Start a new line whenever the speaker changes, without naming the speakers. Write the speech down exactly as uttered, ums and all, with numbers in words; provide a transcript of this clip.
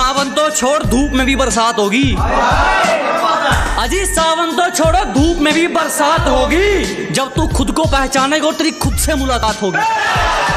सावन तो छोड़, धूप में भी बरसात होगी। अजी सावन तो छोड़ो, धूप में भी बरसात होगी। जब तू खुद को पहचानेगा और तेरी खुद से मुलाकात होगी।